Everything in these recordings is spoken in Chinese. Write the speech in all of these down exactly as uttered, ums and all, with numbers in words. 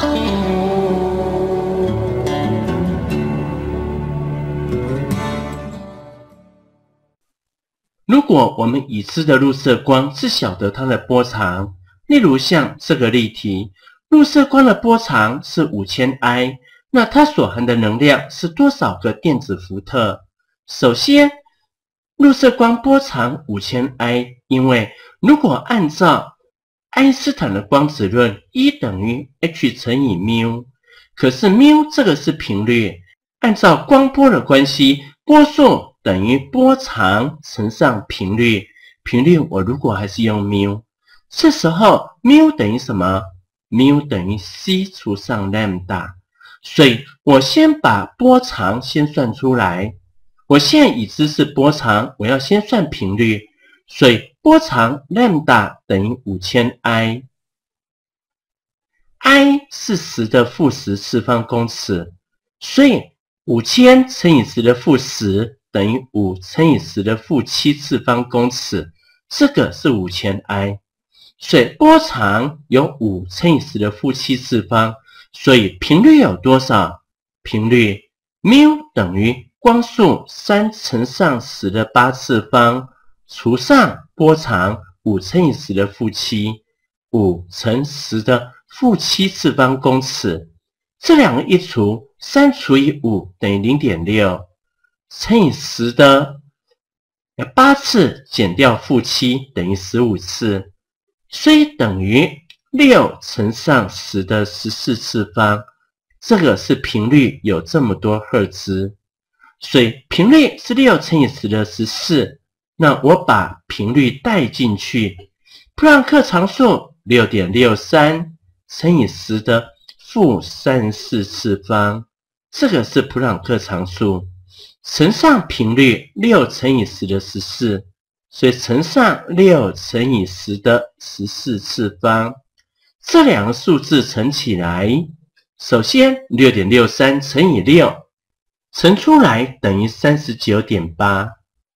如果我们已知的入射光是晓得它的波长，例如像这个例题，入射光的波长是 五千I， 那它所含的能量是多少个电子伏特？首先，入射光波长 五千I， 因为如果按照爱因斯坦的光子论 E 等于 h 乘以 μ， 可是 μ 这个是频率，按照光波的关系，波速等于波长乘上频率，频率我如果还是用 μ， 这时候 μ 等于什么？ μ 等于 c 除上 lambda， 所以我先把波长先算出来。我现在已知是波长，我要先算频率，所以波长 lambda 等于 五千I， I 是十的负十次方公尺，所以五千乘以十的负十等于五乘以十的负七次方公尺，这个是 五千I， 所以波长有五乘以十的负七次方，所以频率有多少？频率 μ 等于光速三乘上十的八次方除上波长五乘以十的负七，五乘十的负七次方公尺，这两个一除，三除以五等于 零点六， 乘以十的八次减掉负七等于十五次，所以等于六乘上十的十四次方，这个是频率有这么多赫兹，所以频率是六乘以十的十四，那我把频率带进去，普朗克常数 六点六三 乘以十的负三十四次方，这个是普朗克常数，乘上频率六乘以十的十四，所以乘上六乘以十的十四次方，这两个数字乘起来，首先 六点六三 乘以六，乘出来等于 三十九点八，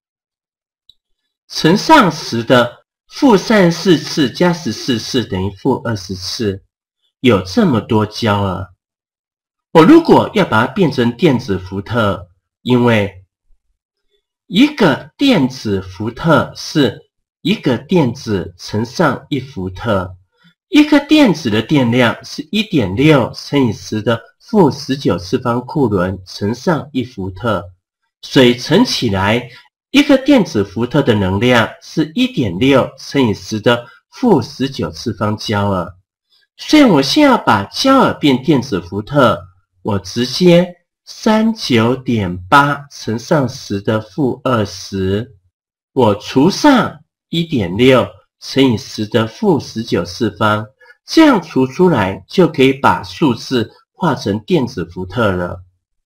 乘上十的负三十四次加十四次等于负二十次，有这么多焦耳。我如果要把它变成电子伏特，因为一个电子伏特是一个电子乘上一伏特，一个电子的电量是 一点六 乘以十的负十九次方库仑乘上一伏特，所以乘起来一个电子伏特的能量是 一点六 乘以十的负十九次方焦耳。所以我现在要把焦耳变电子伏特，我直接 三十九点八 乘上十的负二十，我除上 一点六 乘以十的负十九次方，这样除出来就可以把数字化成电子伏特了。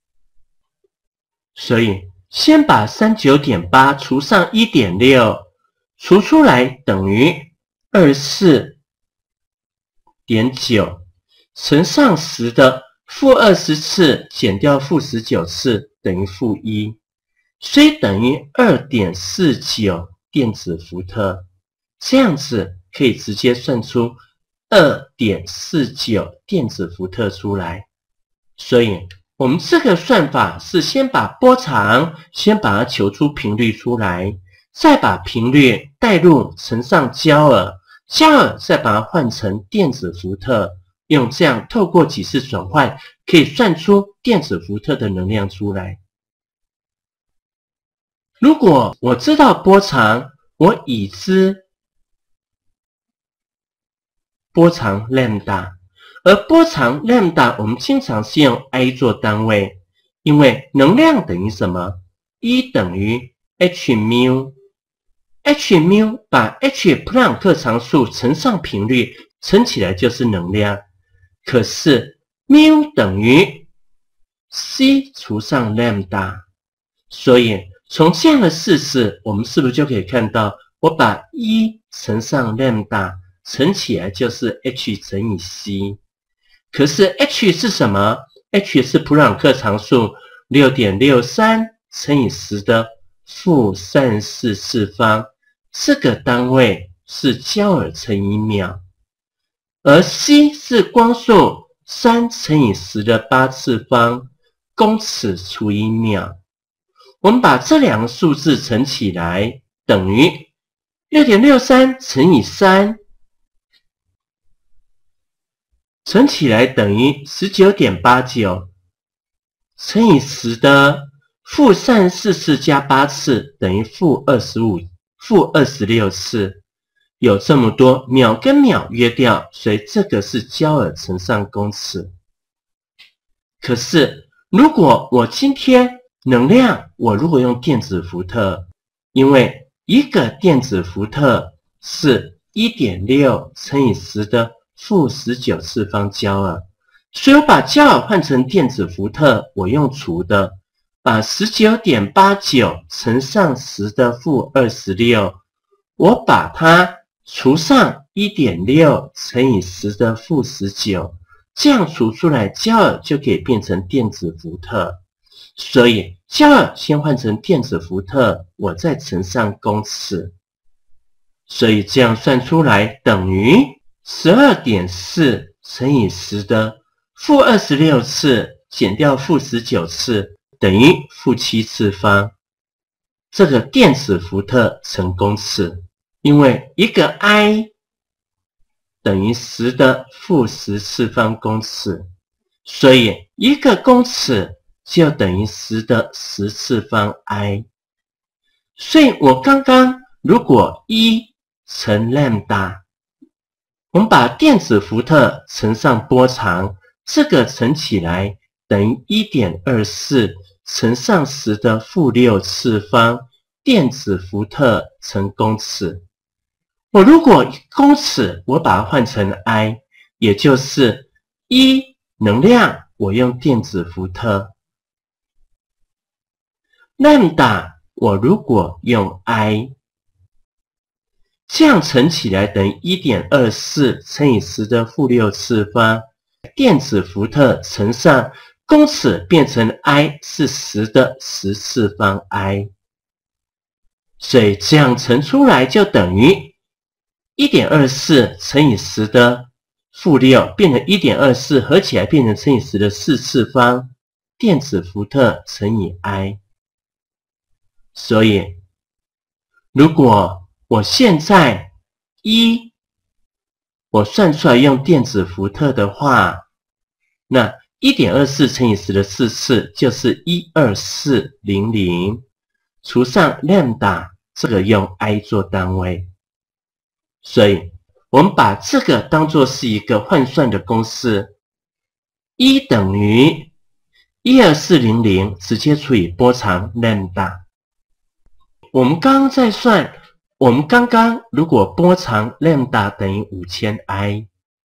所以先把 三十九点八 除上 一点六， 除出来等于 二十四点九， 乘上十的负二十次减掉负十九次等于负一，所以等于 二点四九 电子伏特，这样子可以直接算出 二点四九 电子伏特出来。所以我们这个算法是先把波长先把它求出频率出来，再把频率带入乘上焦耳，焦耳再把它换成电子伏特，用这样透过几次转换可以算出电子伏特的能量出来。如果我知道波长，我已知波长 lambda， 而波长 lambda 我们经常是用 I 做单位，因为能量等于什么？ E 等于 h μ， h μ 把 h 普朗克常数乘上频率，乘起来就是能量。可是 μ 等于 c 除上 lambda， 所以从这样的式子，我们是不是就可以看到，我把一乘上 lambda 乘起来就是 h 乘以 c。可是 h 是什么？ h 是普朗克常数 六点六三 乘以十的负三十四次方，这个单位是焦耳乘以秒。而 c 是光速三乘以十的八次方公尺除以秒。我们把这两个数字乘起来，等于 六点六三 乘以三，乘起来等于 十九点八九， 乘以十的负三十四次加八次等于负二十五，负二十六次。有这么多，秒跟秒约掉，所以这个是焦耳乘上公尺。可是如果我今天能量，我如果用电子伏特，因为一个电子伏特是 一点六 乘以十的负十九次方焦耳，所以我把焦耳换成电子伏特，我用除的，把 十九点八九 乘上十的负二十六，我把它除上 一点六 乘以十的负十九，这样除出来焦耳就可以变成电子伏特。所以焦耳先换成电子伏特，我再乘上公尺，所以这样算出来等于 十二点四 乘以十的负二十六次减掉负十九次等于负七次方。这个电子伏特乘公尺，因为一个 I 等于十的负十次方公尺，所以一个公尺就等于十的十次方 I。 所以我刚刚如果一乘 lambda， 我们把电子伏特乘上波长，这个乘起来等于 一点二四 乘上十的负六次方电子伏特乘公尺。我如果公尺我把它换成 I， 也就是一能量我用电子伏特， lambda 我如果用 I， 这样乘起来等于 一点二四 乘以十的负六次方电子伏特乘上公尺变成 I 是十的十次方 I， 所以这样乘出来就等于 一点二四 乘以十的负六变成 一点二四 合起来变成乘以十的四次方电子伏特乘以 I。 所以如果我现在一我算出来用电子伏特的话，那 一点二四 乘以十的四次就是一二四零零，除上 lambda 这个用 I 做单位，所以我们把这个当作是一个换算的公式，一等于一二四零零直接除以波长 lambda。 我们刚刚在算，我们刚刚如果波长 lambda 等于 五千 I，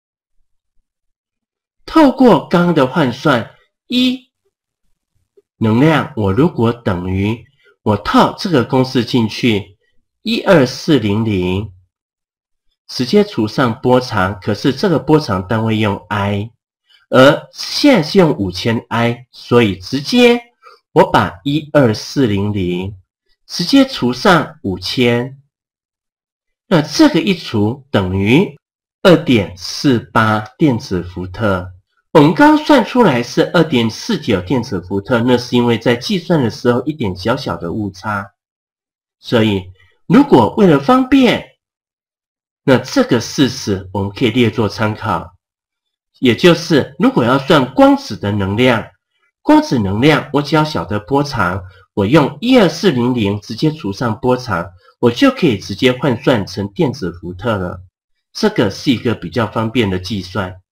透过刚刚的换算，一能量我如果等于我套这个公式进去，一二四零零直接除上波长，可是这个波长单位用 I， 而现在是用 五千 I， 所以直接我把一二四零零直接除上五千，那这个一除等于 二点四八 电子伏特。我们刚刚算出来是 二点四九 电子伏特，那是因为在计算的时候一点小小的误差。所以如果为了方便，那这个事实我们可以列作参考，也就是如果要算光子的能量，光子能量我只要晓得波长，我用一二四零零直接除上波长，我就可以直接换算成电子伏特了。这个是一个比较方便的计算。